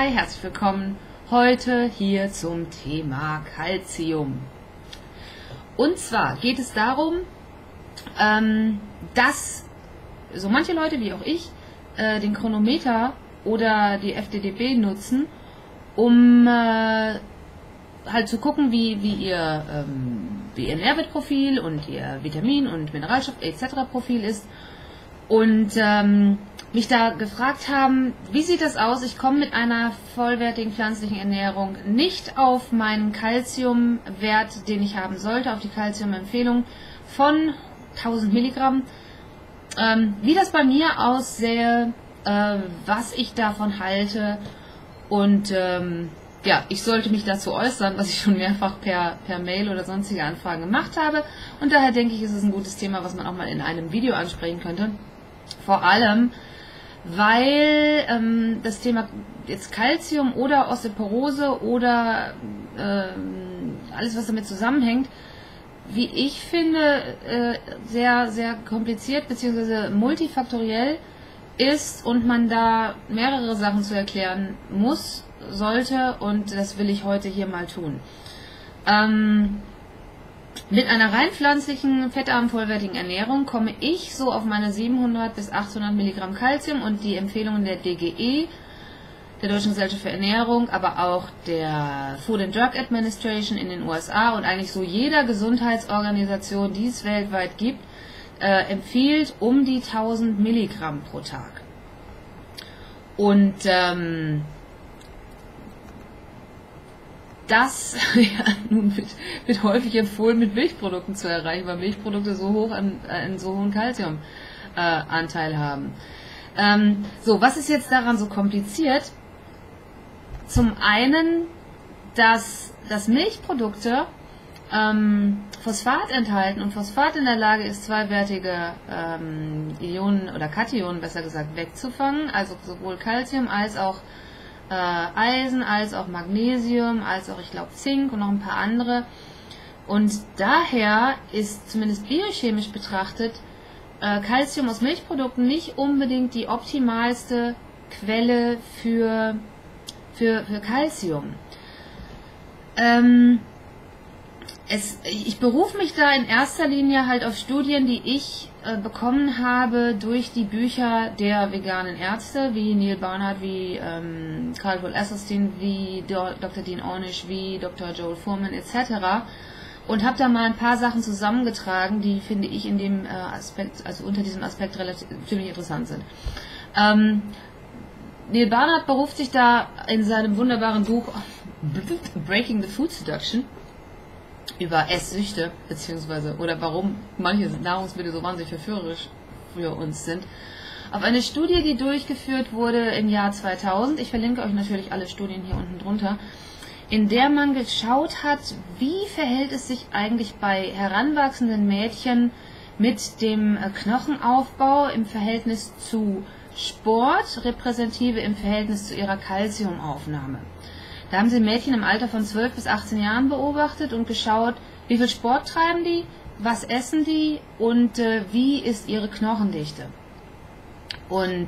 Hi, herzlich willkommen heute hier zum Thema Calcium. Und zwar geht es darum, dass so manche Leute wie auch ich den Chronometer oder die FDDB nutzen, um halt zu gucken, wie ihr Nährwertprofil und ihr Vitamin- und Mineralstoff etc. Profil ist. Und mich da gefragt haben, wie sieht das aus? Ich komme mit einer vollwertigen pflanzlichen Ernährung nicht auf meinen Calciumwert, den ich haben sollte, auf die Calciumempfehlung von 1000 Milligramm. Wie das bei mir aussähe, was ich davon halte und ja, ich sollte mich dazu äußern, was ich schon mehrfach per Mail oder sonstige Anfragen gemacht habe, und daher denke ich, ist es ein gutes Thema, was man auch mal in einem Video ansprechen könnte. Vor allem, weil das Thema jetzt Calcium oder Osteoporose oder alles, was damit zusammenhängt, wie ich finde, sehr, sehr kompliziert bzw. multifaktoriell ist und man da mehrere Sachen zu erklären muss, sollte, und das will ich heute hier mal tun. Mit einer rein pflanzlichen, fettarmen, vollwertigen Ernährung komme ich so auf meine 700 bis 800 Milligramm Calcium, und die Empfehlungen der DGE, der Deutschen Gesellschaft für Ernährung, aber auch der Food and Drug Administration in den USA und eigentlich so jeder Gesundheitsorganisation, die es weltweit gibt, empfiehlt um die 1000 Milligramm pro Tag. Und das nun wird häufig empfohlen, mit Milchprodukten zu erreichen, weil Milchprodukte so hoch einen so hohen Calciumanteil haben. So, was ist jetzt daran so kompliziert? Zum einen, dass Milchprodukte Phosphat enthalten, und Phosphat in der Lage ist, zweiwertige Ionen oder Kationen, besser gesagt, wegzufangen, also sowohl Calcium als auch Eisen, als auch Magnesium, als auch, ich glaube, Zink und noch ein paar andere. Und daher ist zumindest biochemisch betrachtet Calcium aus Milchprodukten nicht unbedingt die optimalste Quelle für Calcium. Ich berufe mich da in erster Linie halt auf Studien, die ich bekommen habe durch die Bücher der veganen Ärzte, wie Neil Barnard, wie Carl Esselstyn, wie Dr. Dean Ornish, wie Dr. Joel Fuhrman etc. Und habe da mal ein paar Sachen zusammengetragen, die, finde ich, in dem Aspekt, also unter diesem Aspekt relativ ziemlich interessant sind. Neil Barnard beruft sich da in seinem wunderbaren Buch Breaking the Food Seduction über Esssüchte, beziehungsweise, oder warum manche Nahrungsmittel so wahnsinnig verführerisch für uns sind, auf eine Studie, die durchgeführt wurde im Jahr 2000, ich verlinke euch natürlich alle Studien hier unten drunter, in der man geschaut hat, wie verhält es sich eigentlich bei heranwachsenden Mädchen mit dem Knochenaufbau im Verhältnis zu Sport, repräsentative im Verhältnis zu ihrer Calciumaufnahme. Da haben sie Mädchen im Alter von 12 bis 18 Jahren beobachtet und geschaut, wie viel Sport treiben die, was essen die und wie ist ihre Knochendichte. Und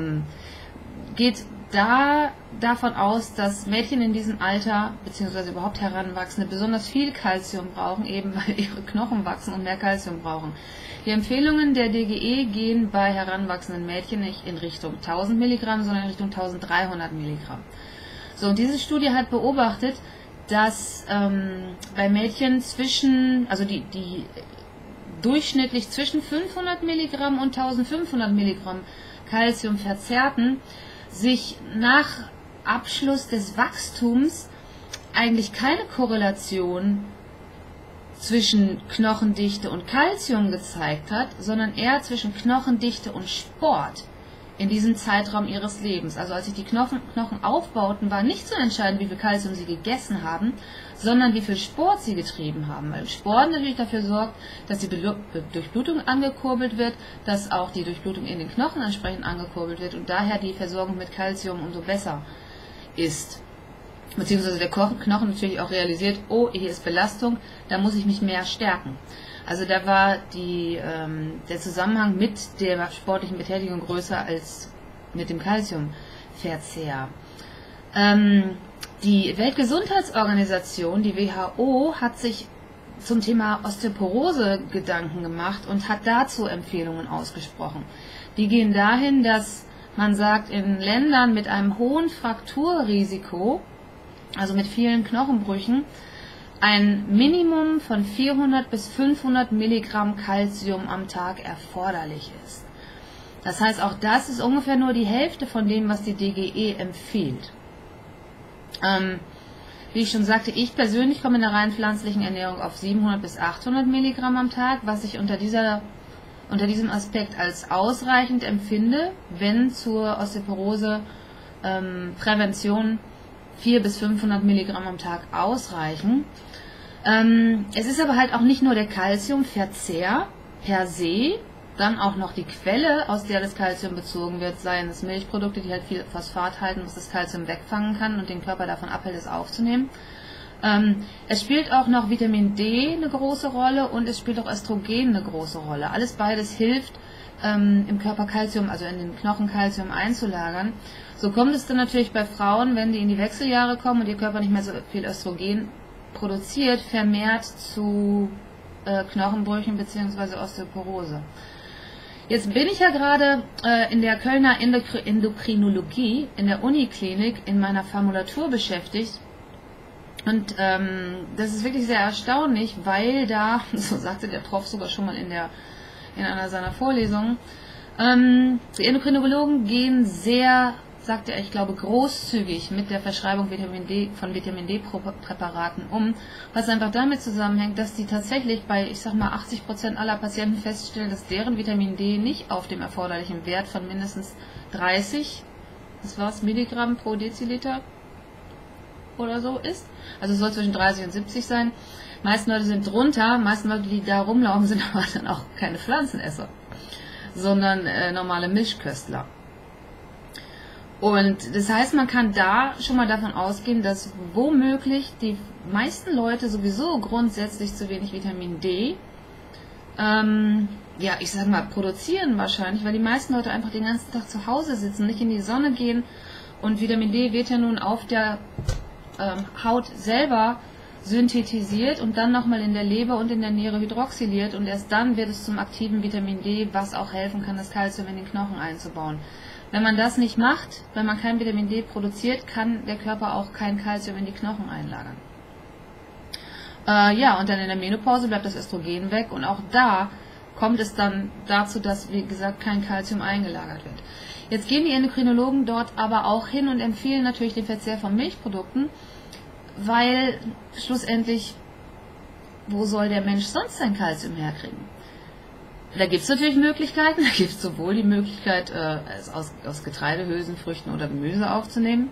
geht da davon aus, dass Mädchen in diesem Alter, beziehungsweise überhaupt Heranwachsende, besonders viel Calcium brauchen, eben weil ihre Knochen wachsen und mehr Calcium brauchen. Die Empfehlungen der DGE gehen bei heranwachsenden Mädchen nicht in Richtung 1000 Milligramm, sondern in Richtung 1300 Milligramm. So, und diese Studie hat beobachtet, dass bei Mädchen die durchschnittlich zwischen 500 Milligramm und 1500 Milligramm Calcium verzehrten, sich nach Abschluss des Wachstums eigentlich keine Korrelation zwischen Knochendichte und Calcium gezeigt hat, sondern eher zwischen Knochendichte und Sport in diesem Zeitraum ihres Lebens. Also als sich die Knochen aufbauten, war nicht so entscheidend, wie viel Calcium sie gegessen haben, sondern wie viel Sport sie getrieben haben. Weil Sport natürlich dafür sorgt, dass die Durchblutung angekurbelt wird, dass auch die Durchblutung in den Knochen entsprechend angekurbelt wird und daher die Versorgung mit Calcium umso besser ist. Beziehungsweise der Knochen natürlich auch realisiert, oh, hier ist Belastung, da muss ich mich mehr stärken. Also da war der Zusammenhang mit der sportlichen Betätigung größer als mit dem Calciumverzehr. Die Weltgesundheitsorganisation, die WHO, hat sich zum Thema Osteoporose Gedanken gemacht und hat dazu Empfehlungen ausgesprochen. Die gehen dahin, dass man sagt, in Ländern mit einem hohen Frakturrisiko, also mit vielen Knochenbrüchen, ein Minimum von 400 bis 500 Milligramm Calcium am Tag erforderlich ist. Das heißt, auch das ist ungefähr nur die Hälfte von dem, was die DGE empfiehlt. Wie ich schon sagte, ich persönlich komme in der rein pflanzlichen Ernährung auf 700 bis 800 Milligramm am Tag, was ich unter diesem Aspekt als ausreichend empfinde, wenn zur Osteoporose Prävention 400 bis 500 Milligramm am Tag ausreichen. Es ist aber halt auch nicht nur der Calciumverzehr per se, dann auch noch die Quelle, aus der das Calcium bezogen wird, seien es Milchprodukte, die halt viel Phosphat halten, was das Calcium wegfangen kann und den Körper davon abhält, es aufzunehmen. Es spielt auch noch Vitamin D eine große Rolle und es spielt auch Östrogen eine große Rolle. Alles beides hilft, im Körper Calcium, also in den Knochen Calcium einzulagern. So kommt es dann natürlich bei Frauen, wenn die in die Wechseljahre kommen und ihr Körper nicht mehr so viel Östrogen produziert, vermehrt zu Knochenbrüchen bzw. Osteoporose. Jetzt bin ich ja gerade in der Kölner Endokrinologie in der Uniklinik in meiner Formulatur beschäftigt und das ist wirklich sehr erstaunlich, weil da, so sagte der Prof sogar schon mal in einer seiner Vorlesungen, die Endokrinologen gehen sehr, sagte er, ich glaube großzügig mit der Verschreibung von Vitamin D-Präparaten um, was einfach damit zusammenhängt, dass die tatsächlich bei, ich sag mal, 80% aller Patienten feststellen, dass deren Vitamin D nicht auf dem erforderlichen Wert von mindestens 30, das war's, Milligramm pro Deziliter oder so ist. Also es soll zwischen 30 und 70 sein. Die meisten Leute sind drunter, die meisten Leute, die da rumlaufen, sind aber dann auch keine Pflanzenesser, sondern normale Milchköstler. Und das heißt, man kann da schon mal davon ausgehen, dass womöglich die meisten Leute sowieso grundsätzlich zu wenig Vitamin D, ja, ich sag mal, produzieren wahrscheinlich, weil die meisten Leute einfach den ganzen Tag zu Hause sitzen, nicht in die Sonne gehen und Vitamin D wird ja nun auf der Haut selber synthetisiert und dann nochmal in der Leber und in der Niere hydroxyliert und erst dann wird es zum aktiven Vitamin D, was auch helfen kann, das Calcium in den Knochen einzubauen. Wenn man das nicht macht, wenn man kein Vitamin D produziert, kann der Körper auch kein Calcium in die Knochen einlagern. Ja, und dann in der Menopause bleibt das Östrogen weg und auch da kommt es dann dazu, dass, wie gesagt, kein Calcium eingelagert wird. Jetzt gehen die Endokrinologen dort aber auch hin und empfehlen natürlich den Verzehr von Milchprodukten, weil schlussendlich, wo soll der Mensch sonst sein Calcium herkriegen? Da gibt es natürlich Möglichkeiten, da gibt es sowohl die Möglichkeit, es aus Getreide, Hülsenfrüchten oder Gemüse aufzunehmen,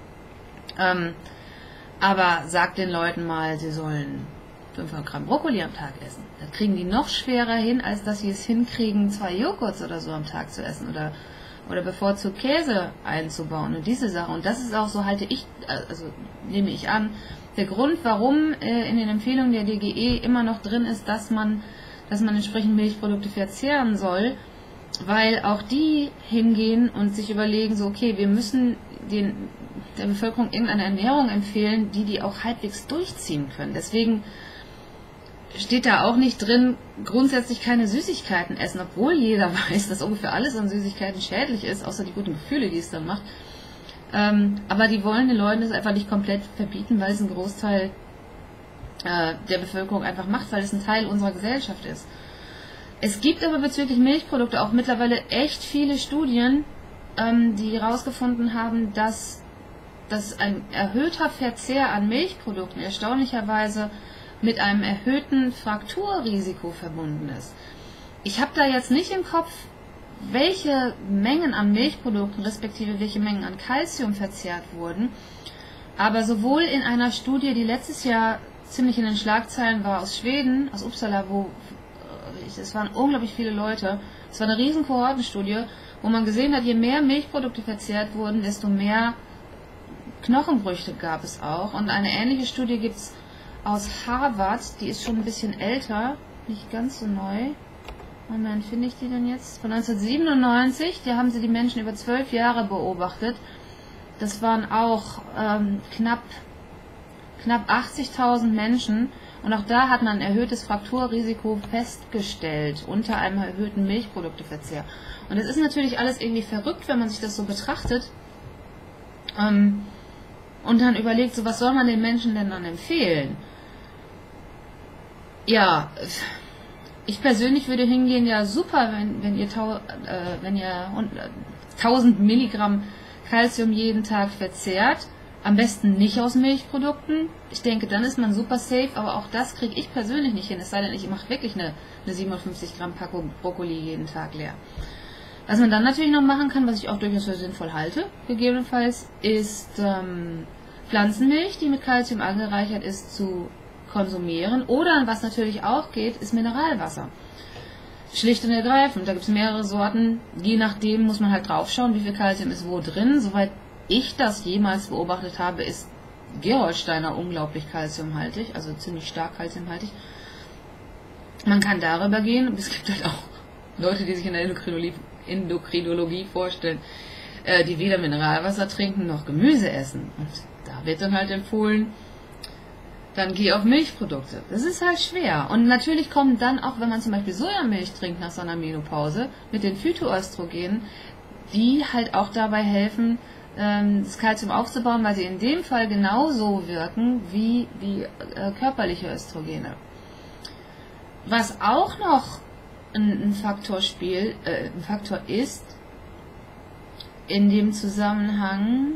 aber sagt den Leuten mal, sie sollen 500 Gramm Brokkoli am Tag essen. Das kriegen die noch schwerer hin, als dass sie es hinkriegen, 2 Joghurts oder so am Tag zu essen oder bevorzugt Käse einzubauen und diese Sache. Und das ist auch, so halte ich, also nehme ich an, der Grund, warum in den Empfehlungen der DGE immer noch drin ist, dass man entsprechend Milchprodukte verzehren soll, weil auch die hingehen und sich überlegen, so okay, wir müssen der Bevölkerung irgendeine Ernährung empfehlen, die auch halbwegs durchziehen können. Deswegen steht da auch nicht drin, grundsätzlich keine Süßigkeiten essen, obwohl jeder weiß, dass ungefähr alles an Süßigkeiten schädlich ist, außer die guten Gefühle, die es dann macht. Aber die wollen den Leuten das einfach nicht komplett verbieten, weil es ein Großteil der Bevölkerung einfach macht, weil es ein Teil unserer Gesellschaft ist. Es gibt aber bezüglich Milchprodukte auch mittlerweile echt viele Studien, die herausgefunden haben, dass ein erhöhter Verzehr an Milchprodukten erstaunlicherweise mit einem erhöhten Frakturrisiko verbunden ist. Ich habe da jetzt nicht im Kopf, welche Mengen an Milchprodukten respektive welche Mengen an Calcium verzehrt wurden, aber sowohl in einer Studie, die letztes Jahr ziemlich in den Schlagzeilen war, aus Schweden, aus Uppsala, wo es waren unglaublich viele Leute, es war eine riesen Kohortenstudie, wo man gesehen hat, je mehr Milchprodukte verzehrt wurden, desto mehr Knochenbrüche gab es auch. Und eine ähnliche Studie gibt es aus Harvard, die ist schon ein bisschen älter, nicht ganz so neu. Moment, finde ich die denn jetzt? Von 1997, da haben sie die Menschen über 12 Jahre beobachtet. das waren auch knapp 80.000 Menschen. Und auch da hat man ein erhöhtes Frakturrisiko festgestellt unter einem erhöhten Milchprodukteverzehr. Und das ist natürlich alles irgendwie verrückt, wenn man sich das so betrachtet und dann überlegt, so was soll man den Menschen denn dann empfehlen? Ja, ich persönlich würde hingehen, ja super, wenn ihr 1000 Milligramm Calcium jeden Tag verzehrt, am besten nicht aus Milchprodukten. Ich denke, dann ist man super safe, aber auch das kriege ich persönlich nicht hin, es sei denn, ich mache wirklich eine 57 Gramm Packung Brokkoli jeden Tag leer. Was man dann natürlich noch machen kann, was ich auch durchaus für sinnvoll halte, gegebenenfalls, ist Pflanzenmilch, die mit Calcium angereichert ist, zu konsumieren. Oder, was natürlich auch geht, ist Mineralwasser. Schlicht und ergreifend, da gibt es mehrere Sorten, je nachdem muss man halt drauf schauen, wie viel Calcium ist wo drin. Soweit ich das jemals beobachtet habe, ist Gerolsteiner unglaublich calciumhaltig, also ziemlich stark calciumhaltig. Man kann darüber gehen, es gibt halt auch Leute, die sich in der Endokrinologie vorstellen, die weder Mineralwasser trinken noch Gemüse essen. Und da wird dann halt empfohlen, dann geh auf Milchprodukte. Das ist halt schwer. Und natürlich kommen dann auch, wenn man zum Beispiel Sojamilch trinkt nach seiner Menopause, mit den Phytoöstrogenen, die halt auch dabei helfen, das Kalzium aufzubauen, weil sie in dem Fall genauso wirken wie körperliche Östrogene. Was auch noch ein Faktor ist, in dem Zusammenhang,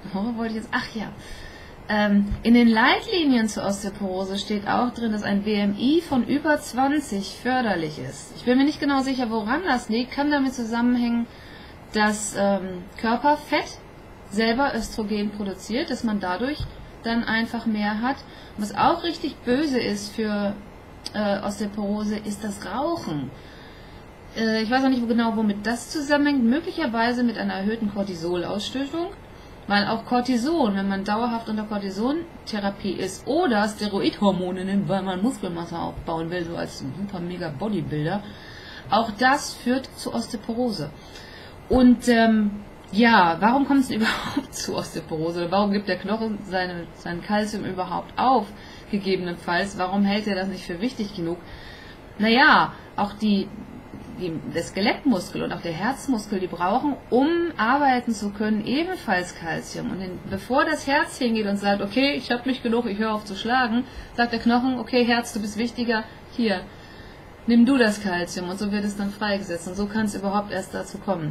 in den Leitlinien zur Osteoporose steht auch drin, dass ein BMI von über 20 förderlich ist. Ich bin mir nicht genau sicher, woran das liegt, kann damit zusammenhängen, dass Körperfett selber Östrogen produziert, dass man dadurch dann einfach mehr hat. Was auch richtig böse ist für Osteoporose, ist das Rauchen. Ich weiß auch nicht genau, womit das zusammenhängt, möglicherweise mit einer erhöhten Cortisolausstoßung, weil auch Cortison, wenn man dauerhaft unter Cortisontherapie ist oder Steroidhormone nimmt, weil man Muskelmasse aufbauen will, so als super mega Bodybuilder, auch das führt zu Osteoporose. Und ja, warum kommt es überhaupt zu Osteoporose? Warum gibt der Knochen sein Kalzium überhaupt auf, gegebenenfalls? Warum hält er das nicht für wichtig genug? Naja, auch der Skelettmuskel und auch der Herzmuskel, die brauchen, um arbeiten zu können, ebenfalls Kalzium. Und bevor das Herz hingeht und sagt, okay, ich habe mich genug, ich höre auf zu schlagen, sagt der Knochen, okay, Herz, du bist wichtiger, hier, nimm du das Kalzium. Und so wird es dann freigesetzt. Und so kann es überhaupt erst dazu kommen.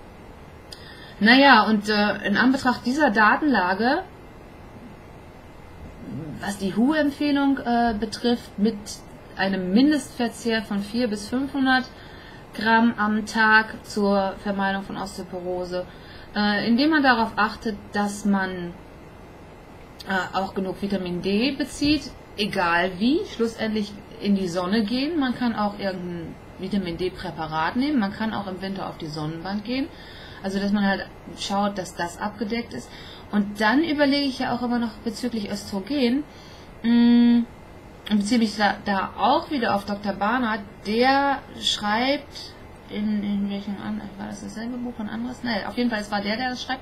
Naja, und in Anbetracht dieser Datenlage, was die WHO-Empfehlung betrifft, mit einem Mindestverzehr von 400 bis 500 Gramm am Tag zur Vermeidung von Osteoporose, indem man darauf achtet, dass man auch genug Vitamin D bezieht, egal wie, schlussendlich in die Sonne gehen, man kann auch irgendein Vitamin D Präparat nehmen, man kann auch im Winter auf die Sonnenbank gehen, also dass man halt schaut, dass das abgedeckt ist. Und dann überlege ich ja auch immer noch bezüglich Östrogen, und beziehe mich da auch wieder auf Dr. Barnard, der schreibt, in welchem anderen, war das dasselbe Buch von anderes? Nein, auf jeden Fall, es war der das schreibt,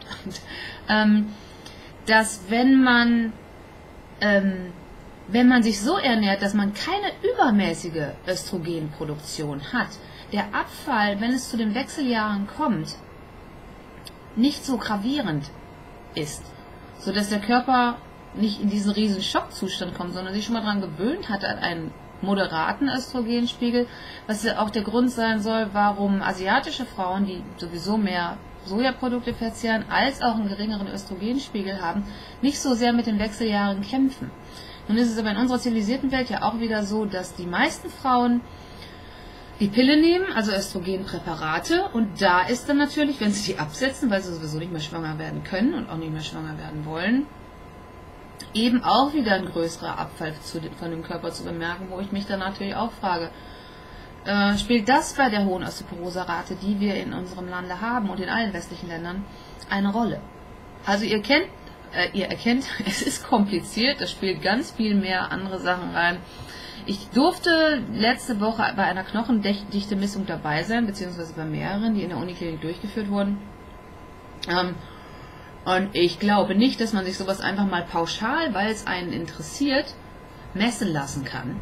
dass wenn man sich so ernährt, dass man keine übermäßige Östrogenproduktion hat, der Abfall, wenn es zu den Wechseljahren kommt, nicht so gravierend ist, sodass der Körper nicht in diesen riesen Schockzustand kommt, sondern sich schon mal daran gewöhnt hat an einen moderaten Östrogenspiegel, was ja auch der Grund sein soll, warum asiatische Frauen, die sowieso mehr Sojaprodukte verzehren, als auch einen geringeren Östrogenspiegel haben, nicht so sehr mit den Wechseljahren kämpfen. Nun ist es aber in unserer zivilisierten Welt ja auch wieder so, dass die meisten Frauen die Pille nehmen, also Östrogenpräparate, und da ist dann natürlich, wenn sie die absetzen, weil sie sowieso nicht mehr schwanger werden können und auch nicht mehr schwanger werden wollen, eben auch wieder ein größerer Abfall von dem Körper zu bemerken, wo ich mich dann natürlich auch frage, spielt das bei der hohen Osteoporose-Rate, die wir in unserem Lande haben und in allen westlichen Ländern, eine Rolle? Also ihr erkennt, es ist kompliziert, da spielt ganz viel mehr andere Sachen rein. Ich durfte letzte Woche bei einer Knochendichte-Messung dabei sein, beziehungsweise bei mehreren, die in der Uniklinik durchgeführt wurden. Und ich glaube nicht, dass man sich sowas einfach mal pauschal, weil es einen interessiert, messen lassen kann.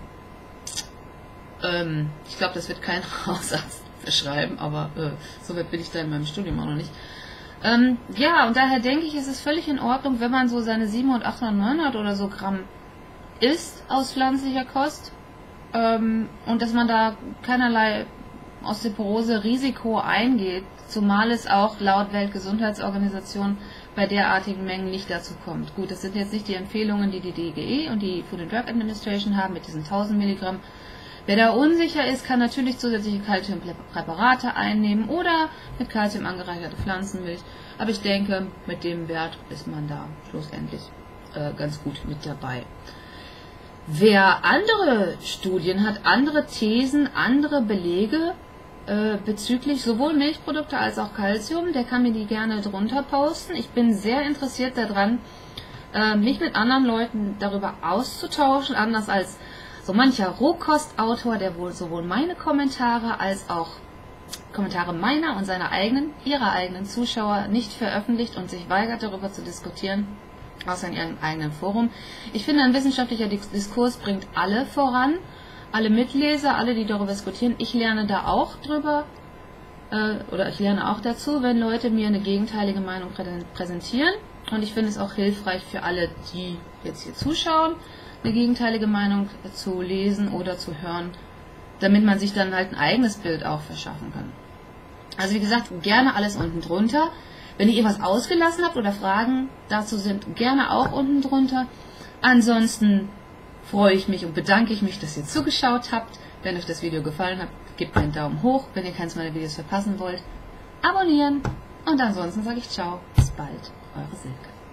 Ich glaube, das wird kein Hausarzt verschreiben, aber so weit bin ich da in meinem Studium auch noch nicht. Ja, und daher denke ich, ist es völlig in Ordnung, wenn man so seine 700, 800, 900 oder so Gramm isst aus pflanzlicher Kost und dass man da keinerlei Osteoporose-Risiko eingeht, zumal es auch laut Weltgesundheitsorganisation bei derartigen Mengen nicht dazu kommt. Gut, das sind jetzt nicht die Empfehlungen, die die DGE und die Food and Drug Administration haben mit diesen 1000 Milligramm. Wer da unsicher ist, kann natürlich zusätzliche Calciumpräparate einnehmen oder mit Calcium angereicherte Pflanzenmilch. Aber ich denke, mit dem Wert ist man da schlussendlich ganz gut mit dabei. Wer andere Studien hat, andere Thesen, andere Belege bezüglich sowohl Milchprodukte als auch Calcium, der kann mir die gerne drunter posten. Ich bin sehr interessiert daran, mich mit anderen Leuten darüber auszutauschen, anders als so mancher Rohkostautor, der wohl sowohl meine Kommentare als auch Kommentare meiner und ihrer eigenen Zuschauer nicht veröffentlicht und sich weigert, darüber zu diskutieren, außer in ihrem eigenen Forum. Ich finde, ein wissenschaftlicher Diskurs bringt alle voran, alle Mitleser, alle, die darüber diskutieren. Ich lerne da auch drüber, oder ich lerne auch dazu, wenn Leute mir eine gegenteilige Meinung präsentieren. Und ich finde es auch hilfreich für alle, die jetzt hier zuschauen, eine gegenteilige Meinung zu lesen oder zu hören, damit man sich dann halt ein eigenes Bild auch verschaffen kann. Also wie gesagt, gerne alles unten drunter. Wenn ihr was ausgelassen habt oder Fragen dazu sind, gerne auch unten drunter. Ansonsten freue ich mich und bedanke ich mich, dass ihr zugeschaut habt. Wenn euch das Video gefallen hat, gebt mir einen Daumen hoch. Wenn ihr keins meiner Videos verpassen wollt, abonnieren. Und ansonsten sage ich ciao, bis bald, eure Silke.